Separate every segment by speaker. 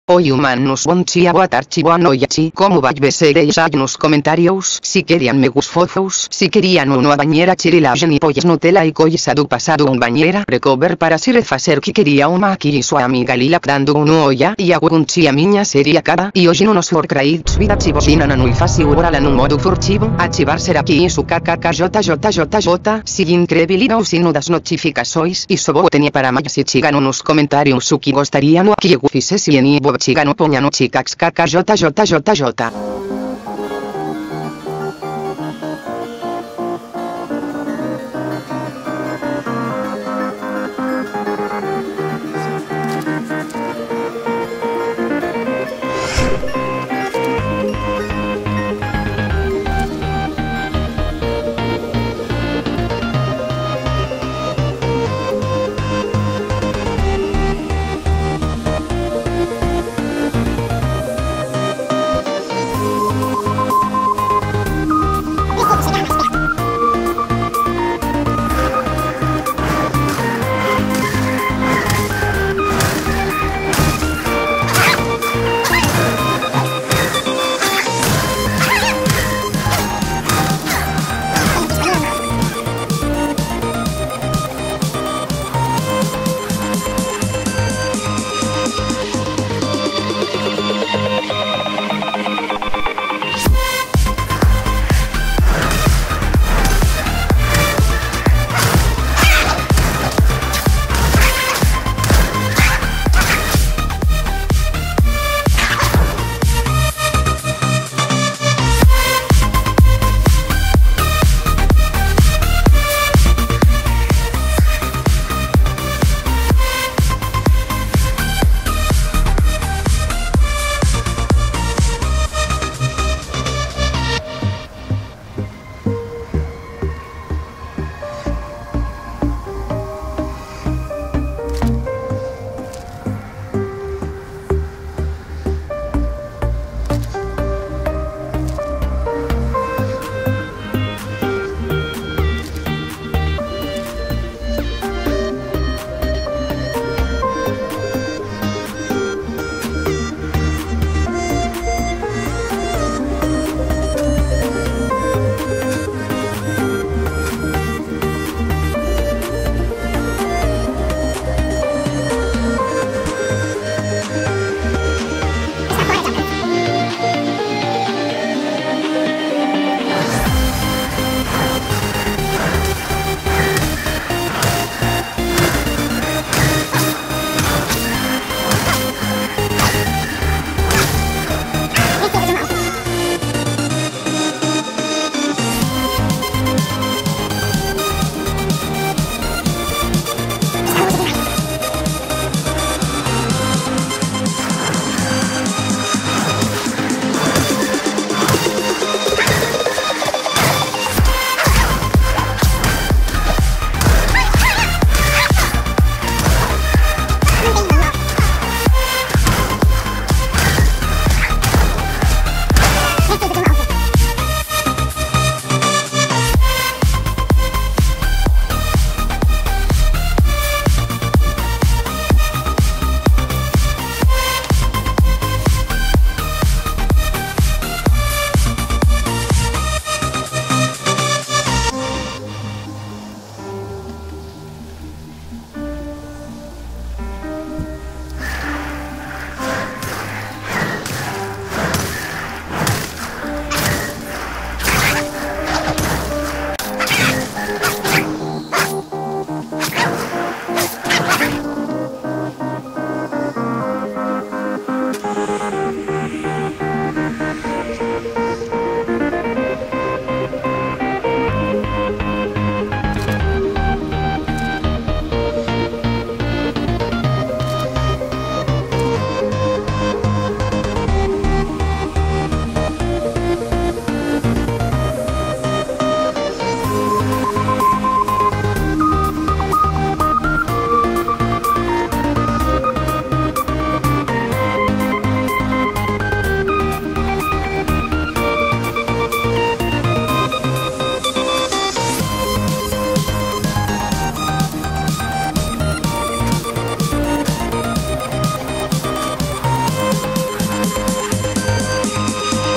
Speaker 1: Hoy humanos bonchi aguatarchi buanoyachi como vaybesereis nos comentarios si querían me gusfofos si querían una bañera chirilagen y pollas Nutella y collisadu pasado un bañera recover para si refacer que quería un maqui y su amiga Lila dando un olla y agunchi a miña seria cada y hoy unos for craits vida chivosina nanui fasi ura la modo furchivo achivar ser aquí y su kkk si increíble o si no das notificações y sobo tenía para más si chigan unos comentarios su que gostariano aquí gufise si en ibo chigano poñano chicax kkj.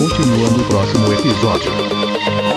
Speaker 2: continua no próximo episódio.